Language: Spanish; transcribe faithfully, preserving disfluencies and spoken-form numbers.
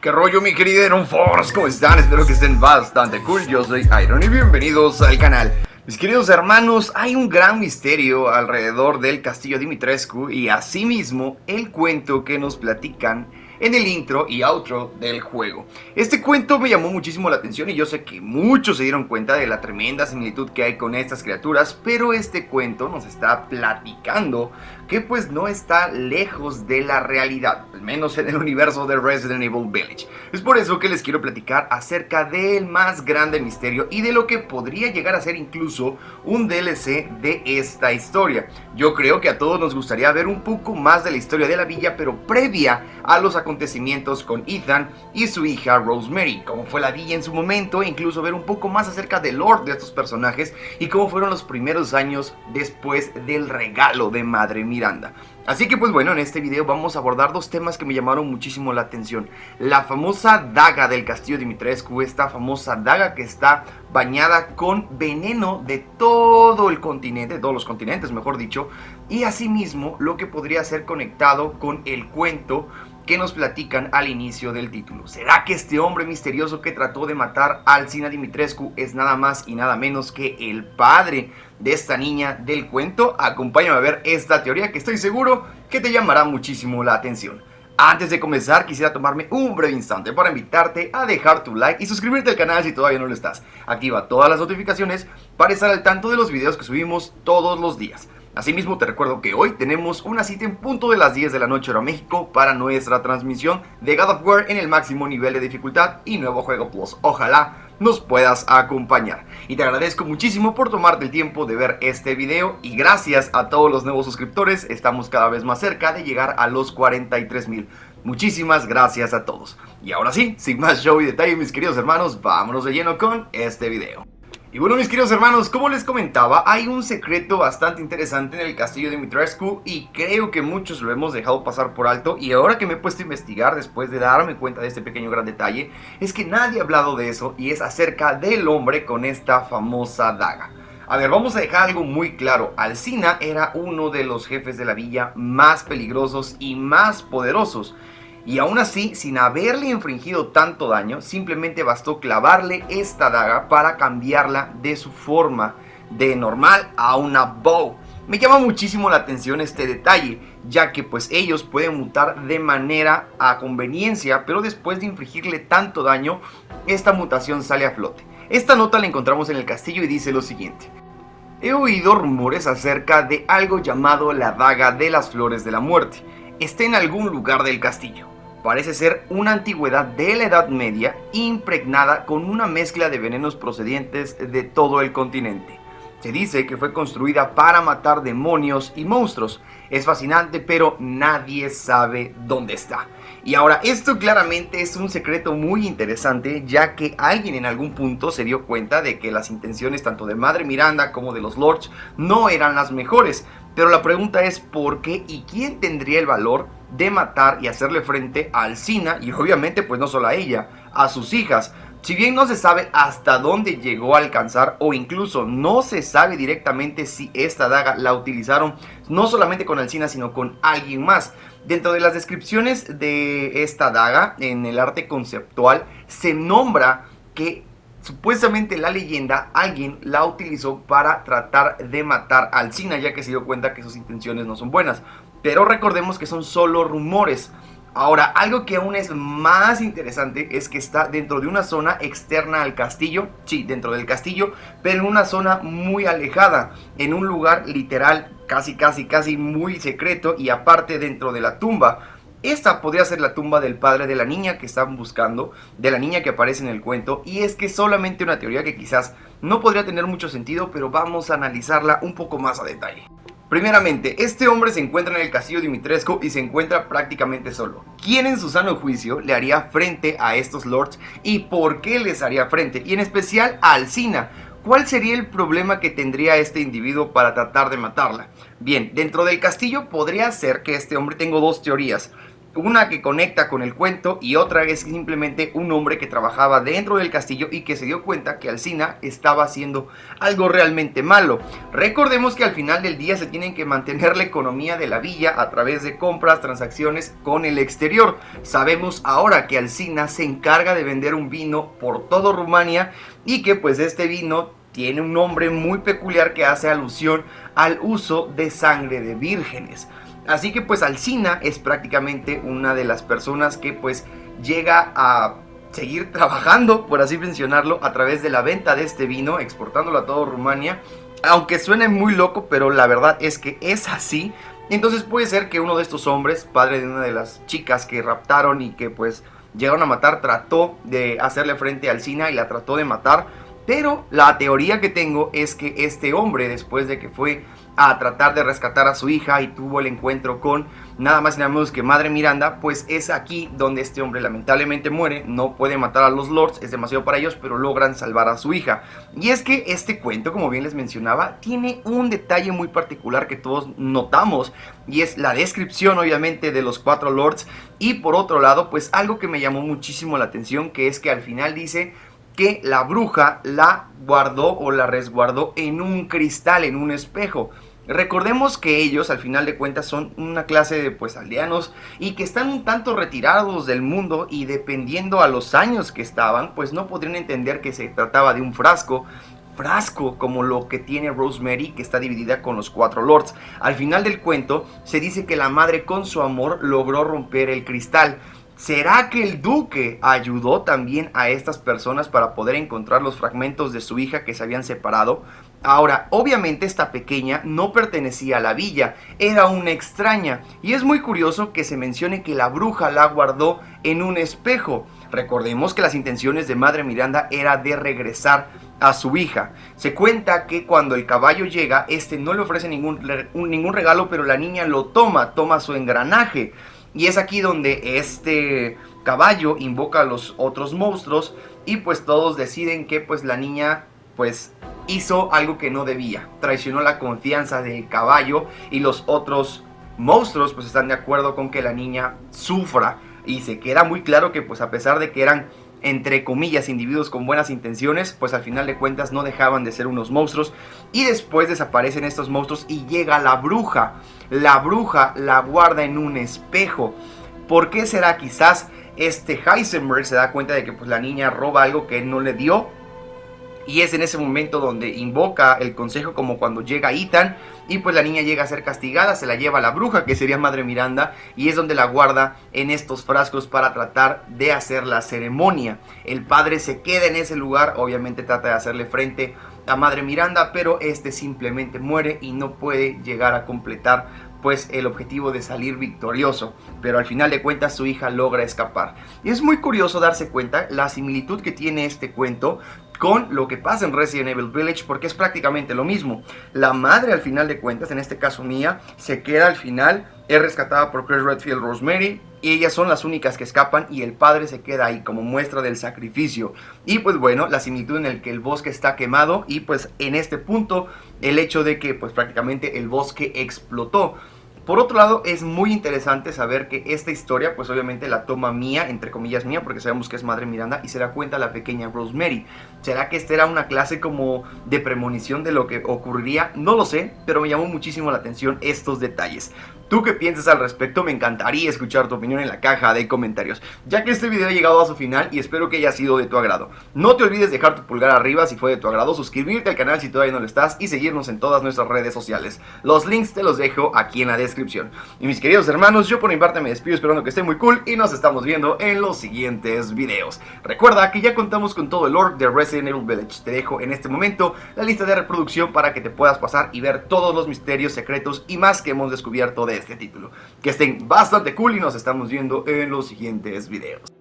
¿Qué rollo, mi querido Iron Force? ¿Cómo están? Espero que estén bastante cool. Yo soy Iron y bienvenidos al canal. Mis queridos hermanos, hay un gran misterio alrededor del castillo Dimitrescu y asimismo el cuento que nos platican en el intro y outro del juego. Este cuento me llamó muchísimo la atención y yo sé que muchos se dieron cuenta de la tremenda similitud que hay con estas criaturas, pero este cuento nos está platicando que pues no está lejos de la realidad, al menos en el universo de Resident Evil Village. Es por eso que les quiero platicar acerca del más grande misterio y de lo que podría llegar a ser incluso un D L C de esta historia. Yo creo que a todos nos gustaría ver un poco más de la historia de la villa, pero previa a los acontecimientos con Ethan y su hija Rosemary, cómo fue la villa en su momento, e incluso ver un poco más acerca del lore de estos personajes y cómo fueron los primeros años después del regalo de Madre Miranda. Así que pues bueno, en este video vamos a abordar dos temas que me llamaron muchísimo la atención. La famosa daga del castillo Dimitrescu, esta famosa daga que está bañada con veneno de todo el continente, de todos los continentes mejor dicho, y asimismo lo que podría ser conectado con el cuento que nos platican al inicio del título. ¿Será que este hombre misterioso que trató de matar a Alcina Dimitrescu es nada más y nada menos que el padre de esta niña del cuento? Acompáñame a ver esta teoría que estoy seguro que te llamará muchísimo la atención. Antes de comenzar quisiera tomarme un breve instante para invitarte a dejar tu like y suscribirte al canal si todavía no lo estás. Activa todas las notificaciones para estar al tanto de los videos que subimos todos los días. Asimismo te recuerdo que hoy tenemos una cita en punto de las diez de la noche hora México para nuestra transmisión de God of War en el máximo nivel de dificultad y nuevo juego plus. Ojalá nos puedas acompañar. Y te agradezco muchísimo por tomarte el tiempo de ver este video y gracias a todos los nuevos suscriptores estamos cada vez más cerca de llegar a los cuarenta y tres mil. Muchísimas gracias a todos. Y ahora sí, sin más show y detalle mis queridos hermanos, vámonos de lleno con este video. Y bueno mis queridos hermanos, como les comentaba, hay un secreto bastante interesante en el castillo de Dimitrescu y creo que muchos lo hemos dejado pasar por alto, y ahora que me he puesto a investigar después de darme cuenta de este pequeño gran detalle, es que nadie ha hablado de eso y es acerca del hombre con esta famosa daga. A ver, vamos a dejar algo muy claro. Alcina era uno de los jefes de la villa más peligrosos y más poderosos. Y aún así, sin haberle infringido tanto daño, simplemente bastó clavarle esta daga para cambiarla de su forma de normal a una bow. Me llama muchísimo la atención este detalle, ya que pues ellos pueden mutar de manera a conveniencia, pero después de infligirle tanto daño, esta mutación sale a flote. Esta nota la encontramos en el castillo y dice lo siguiente: he oído rumores acerca de algo llamado la daga de las flores de la muerte. Está en algún lugar del castillo. Parece ser una antigüedad de la Edad Media impregnada con una mezcla de venenos procedentes de todo el continente. Se dice que fue construida para matar demonios y monstruos. Es fascinante, pero nadie sabe dónde está. Y ahora, esto claramente es un secreto muy interesante, ya que alguien en algún punto se dio cuenta de que las intenciones tanto de Madre Miranda como de los Lords no eran las mejores. Pero la pregunta es ¿por qué y quién tendría el valor de matar y hacerle frente a Alcina? Y obviamente pues no solo a ella, a sus hijas. Si bien no se sabe hasta dónde llegó a alcanzar, o incluso no se sabe directamente si esta daga la utilizaron no solamente con Alcina sino con alguien más. Dentro de las descripciones de esta daga en el arte conceptual se nombra que supuestamente la leyenda, alguien la utilizó para tratar de matar a Alcina, ya que se dio cuenta que sus intenciones no son buenas. Pero recordemos que son solo rumores. Ahora, algo que aún es más interesante es que está dentro de una zona externa al castillo, sí, dentro del castillo, pero en una zona muy alejada, en un lugar literal casi casi casi muy secreto y aparte dentro de la tumba. Esta podría ser la tumba del padre de la niña que están buscando, de la niña que aparece en el cuento, y es que es solamente una teoría que quizás no podría tener mucho sentido, pero vamos a analizarla un poco más a detalle. Primeramente, este hombre se encuentra en el castillo Dimitrescu y se encuentra prácticamente solo. ¿Quién en su sano juicio le haría frente a estos lords y por qué les haría frente? Y en especial a Alcina. ¿Cuál sería el problema que tendría este individuo para tratar de matarla? Bien, dentro del castillo podría ser que este hombre, tengo dos teorías. Una que conecta con el cuento y otra es simplemente un hombre que trabajaba dentro del castillo y que se dio cuenta que Alcina estaba haciendo algo realmente malo. Recordemos que al final del día se tienen que mantener la economía de la villa a través de compras, transacciones con el exterior. Sabemos ahora que Alcina se encarga de vender un vino por todo Rumania y que pues este vino tiene un nombre muy peculiar que hace alusión al uso de sangre de vírgenes. Así que pues Alcina es prácticamente una de las personas que pues llega a seguir trabajando, por así mencionarlo, a través de la venta de este vino, exportándolo a todo Rumania. Aunque suene muy loco, pero la verdad es que es así. Entonces puede ser que uno de estos hombres, padre de una de las chicas que raptaron y que pues llegaron a matar, trató de hacerle frente a Alcina y la trató de matar. Pero la teoría que tengo es que este hombre, después de que fue a tratar de rescatar a su hija y tuvo el encuentro con nada más y nada menos que Madre Miranda, pues es aquí donde este hombre lamentablemente muere. No puede matar a los lords, es demasiado para ellos, pero logran salvar a su hija. Y es que este cuento, como bien les mencionaba, tiene un detalle muy particular que todos notamos, y es la descripción obviamente de los cuatro lords. Y por otro lado, pues algo que me llamó muchísimo la atención, que es que al final dice que la bruja la guardó o la resguardó en un cristal, en un espejo. Recordemos que ellos al final de cuentas son una clase de pues aldeanos y que están un tanto retirados del mundo, y dependiendo a los años que estaban pues no podrían entender que se trataba de un frasco frasco como lo que tiene Rosemary, que está dividida con los cuatro lords. Al final del cuento se dice que la madre con su amor logró romper el cristal. ¿Será que el duque ayudó también a estas personas para poder encontrar los fragmentos de su hija que se habían separado? Ahora, obviamente esta pequeña no pertenecía a la villa, era una extraña, y es muy curioso que se mencione que la bruja la guardó en un espejo. Recordemos que las intenciones de Madre Miranda era de regresar a su hija. Se cuenta que cuando el caballo llega, este no le ofrece ningún, ningún regalo, pero la niña lo toma, toma su engranaje. Y es aquí donde este caballo invoca a los otros monstruos y pues todos deciden que pues la niña pues hizo algo que no debía. Traicionó la confianza del caballo y los otros monstruos pues están de acuerdo con que la niña sufra. Y se queda muy claro que pues a pesar de que eran entre comillas individuos con buenas intenciones, pues al final de cuentas no dejaban de ser unos monstruos. Y después desaparecen estos monstruos y llega la bruja. La bruja la guarda en un espejo. ¿Por qué será? Quizás este Heisenberg se da cuenta de que pues la niña roba algo que él no le dio, y es en ese momento donde invoca el consejo, como cuando llega Ethan, y pues la niña llega a ser castigada, se la lleva a la bruja, que sería Madre Miranda, y es donde la guarda en estos frascos para tratar de hacer la ceremonia. El padre se queda en ese lugar, obviamente trata de hacerle frente a Madre Miranda, pero este simplemente muere y no puede llegar a completar pues el objetivo de salir victorioso, pero al final de cuentas su hija logra escapar. Y es muy curioso darse cuenta la similitud que tiene este cuento con lo que pasa en Resident Evil Village, porque es prácticamente lo mismo. La madre al final de cuentas, en este caso Mia, se queda al final, es rescatada por Chris Redfield, Rosemary, y ellas son las únicas que escapan, y el padre se queda ahí como muestra del sacrificio. Y pues bueno, la similitud en el que el bosque está quemado, y pues en este punto el hecho de que pues prácticamente el bosque explotó. Por otro lado, es muy interesante saber que esta historia, pues obviamente la toma Mia, entre comillas Mia, porque sabemos que es Madre Miranda, y se la cuenta la pequeña Rosemary. ¿Será que esta era una clase como de premonición de lo que ocurriría? No lo sé, pero me llamó muchísimo la atención estos detalles. ¿Tú qué piensas al respecto? Me encantaría escuchar tu opinión en la caja de comentarios, ya que este video ha llegado a su final y espero que haya sido de tu agrado. No te olvides dejar tu pulgar arriba si fue de tu agrado, suscribirte al canal si todavía no lo estás y seguirnos en todas nuestras redes sociales. Los links te los dejo aquí en la descripción. Y mis queridos hermanos, yo por mi parte me despido esperando que esté muy cool y nos estamos viendo en los siguientes videos. Recuerda que ya contamos con todo el lore de Resident Evil Village. Te dejo en este momento la lista de reproducción para que te puedas pasar y ver todos los misterios, secretos y más que hemos descubierto de este título. Que estén bastante cool y nos estamos viendo en los siguientes videos.